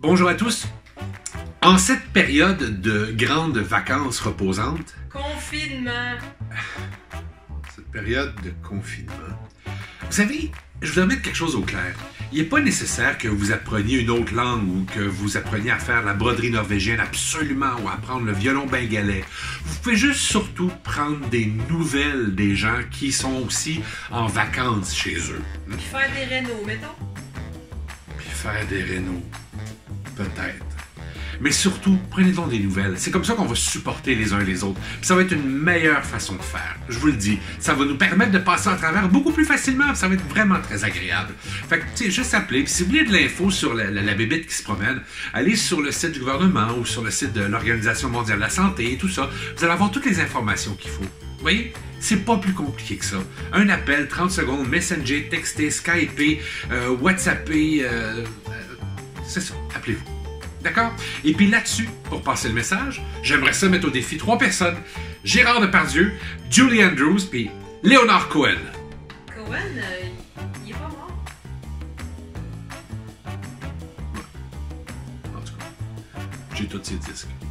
Bonjour à tous. En cette période de grandes vacances reposantes, Confinement. cette période de confinement, vous savez, je voudrais mettre quelque chose au clair. Il n'est pas nécessaire que vous appreniez une autre langue ou que vous appreniez à faire la broderie norvégienne absolument ou à apprendre le violon bengalais. Vous pouvez juste surtout prendre des nouvelles des gens qui sont aussi en vacances chez eux. Puis faire des rénaux, mettons. Puis faire des rénaux. Peut-être. Mais surtout, prenez donc des nouvelles. C'est comme ça qu'on va supporter les uns les autres. Puis ça va être une meilleure façon de faire. Je vous le dis. Ça va nous permettre de passer à travers beaucoup plus facilement. Ça va être vraiment très agréable. Fait que, tu sais, juste appeler. Puis si vous voulez de l'info sur la bébête qui se promène, allez sur le site du gouvernement ou sur le site de l'Organisation mondiale de la santé et tout ça. Vous allez avoir toutes les informations qu'il faut. Vous voyez? C'est pas plus compliqué que ça. Un appel, 30 secondes, Messenger, texter, Skyper, WhatsApper, c'est ça. Appelez-vous. D'accord? Et puis là-dessus, pour passer le message, j'aimerais ça mettre au défi 3 personnes. Gérard Depardieu, Julie Andrews, puis Leonard Cohen. Cohen, il est pas mort. En tout cas, j'ai tous ces disques.